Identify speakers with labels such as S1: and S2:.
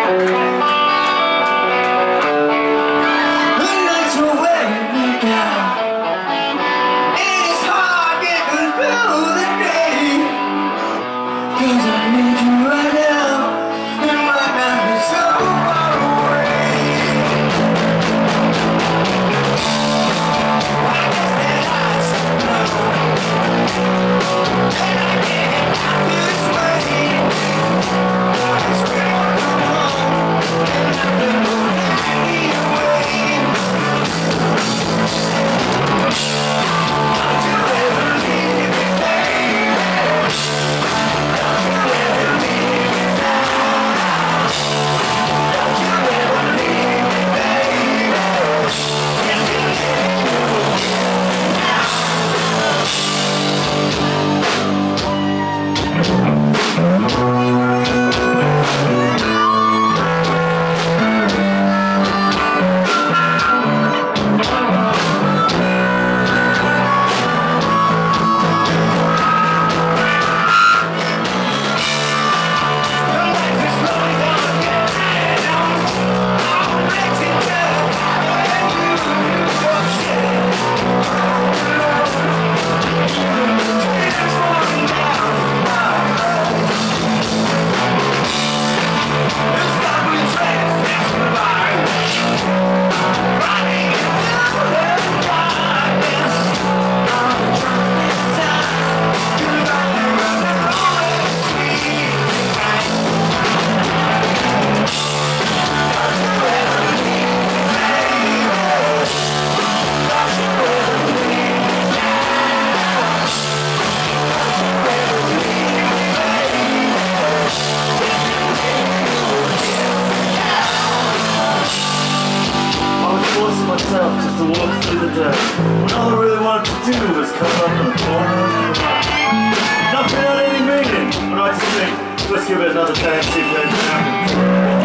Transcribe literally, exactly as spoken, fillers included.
S1: Just to walk through the dirt when all I really wanted to do was come up in the corner of the rock. Nothing had any meaning, but I just think, let's give it another chance, see if anything happens.